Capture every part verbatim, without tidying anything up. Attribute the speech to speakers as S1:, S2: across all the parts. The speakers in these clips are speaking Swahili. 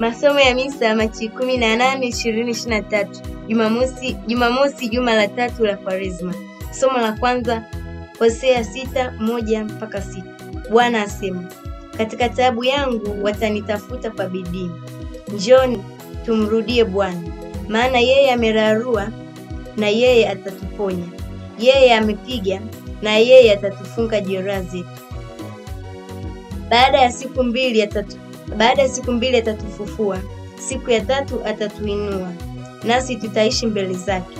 S1: Masomo ya misa Machi kumi na nane ishirini ishirini na tatu. Jumamosi Jumamosi juma la tatu la Kwaresma. Somo la kwanza Hosea sita moja mpaka sita. Bwana asema, katika taabu yangu watanitafuta kwa bidii. Njoni tumrudie Bwana, maana yeye amerarua na yeye atatuponya. Yeye amepiga na yeye atatufunga jeraha zetu. Baada ya siku mbili atatu baada ya siku mbili atatufufua. Siku ya tatu atatuinua, nasi tutaishi mbele zake.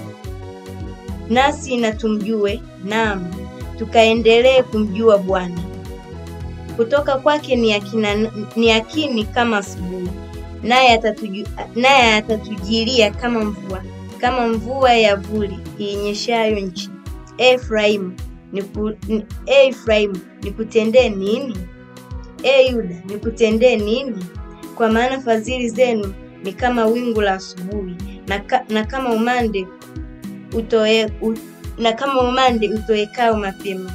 S1: Nasi na tumjue, naam, tukaendelee kumjua Bwana. Kutoka kwake ni yakina ni yakini kama asubuhi, naye atatuju, naye atatujilia kama mvua, kama mvua ya vuli inyeshayo nchi. Efraimu, niku, ni, Efraimu, nikutendee nini? E Yuda, nikutendee nini? Kwa maana fadhili zenu ni kama wingu la asubuhi, na, ka, na kama umande utoe u, na kama umande utoekao mapema.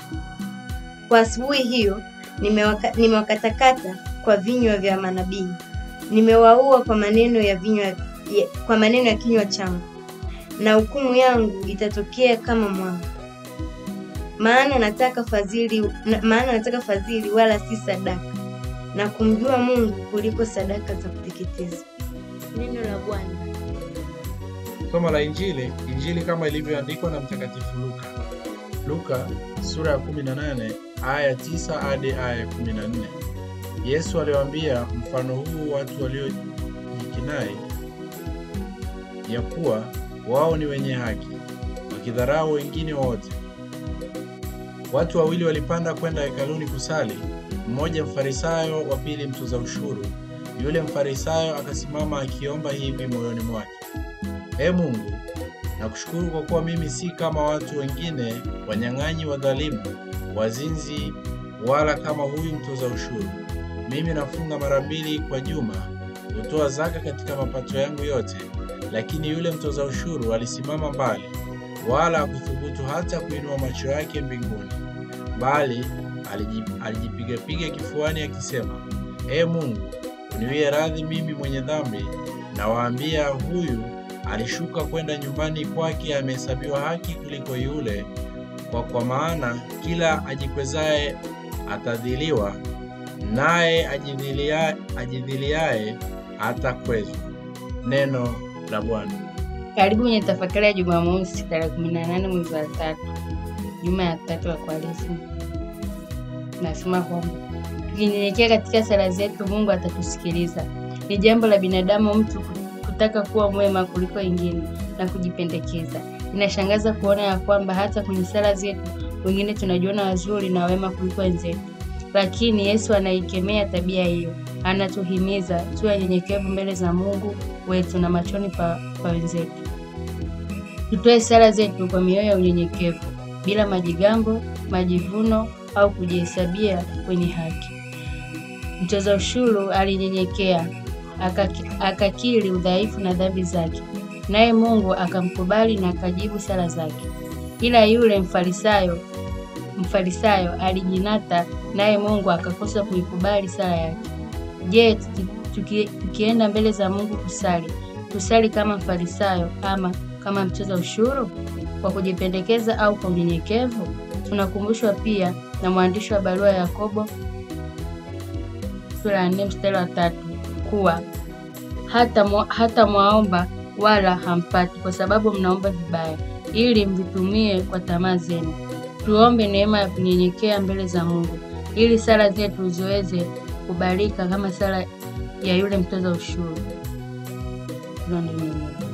S1: Kwa asubuhi hiyo nimewaka, nimewakatakata kwa vinywa vya manabii, nimewaua kwa maneno ya vinywa ya, kwa maneno ya kinywa changu, na hukumu yangu itatokea kama mwanga. Maana nataka fadhili na, maana nataka fadhili wala si sadaka, na kumjua Mungu kuliko sadaka za kuteketeza. Neno la Bwana.
S2: Somo la Injili, Injili kama ilivyoandikwa na Mtakatifu Luka. Luka sura ya kumi na nane aya tisa hadi aya kumi na nne. Yesu aliwaambia mfano huu watu waliojikinai ya kuwa wao ni wenye haki, wakidharau wengine wote. Watu wawili walipanda kwenda hekaluni kusali, mmoja mfarisayo, wa pili mtoza ushuru. Yule mfarisayo akasimama akiomba hivi moyoni mwake: Ee Mungu, nakushukuru kwa kuwa mimi si kama watu wengine, wanyang'anyi, wadhalimu, wazinzi, wala kama huyu mtoza ushuru. Mimi nafunga mara mbili kwa juma, hutoa zaka katika mapato yangu yote. Lakini yule mtoza ushuru alisimama mbali, wala hakuthubutu hata kuinua macho yake mbinguni, bali alijipiga-piga kifuani akisema, Ee Mungu, uniwie radhi mimi mwenye dhambi. Na waambia, huyu alishuka kwenda nyumbani kwake amehesabiwa haki kuliko yule, kwa kwa maana kila ajikwezaye atadhiliwa, naye ajidhiliaye ajidhiliaye atakwezwa. Neno la Bwana.
S3: Karibu kwenye tafakari ya Jumamosi tarehe kumi na nane mwezi wa tatu, juma ya tatu la Kwaresma. Nasema kwamba tukinyenyekea katika sala zetu, Mungu atatusikiliza. Ni jambo la binadamu mtu kutaka kuwa mwema kuliko wengine na kujipendekeza. Inashangaza kuona ya kwamba hata kwenye sala zetu wengine tunajiona wazuri na wema kuliko wenzetu. Lakini Yesu anaikemea tabia hiyo. Anatuhimiza tuwe nyenyekevu mbele za Mungu wetu na machoni pa, pa wenzetu. Tutoe sala zetu kwa mioyo ya unyenyekevu, bila majigambo, majivuno au kujihesabia kwenye haki. Mtoza ushuru alinyenyekea, akakiri udhaifu na dhambi zake, naye Mungu akamkubali na akajibu sala zake. Ila yule mfarisayo mfarisayo alijinata, naye Mungu akakosa kuikubali sala yake. Je, tuki, tukienda mbele za Mungu kusali, kusali kama mfarisayo ama kama mtoza ushuru, kwa kujipendekeza au kwa unyenyekevu? Tunakumbushwa pia na mwandishi wa barua ya Yakobo sura ya nne mstari wa tatu kuwa hata mwa, hata mwaomba wala hampati, kwa sababu mnaomba vibaya ili mvitumie kwa tamaa zenu. Tuombe neema ya kunyenyekea mbele za Mungu ili sala zetu ziweze kubalika kama sala ya yule mtoza ushuru. Ndio.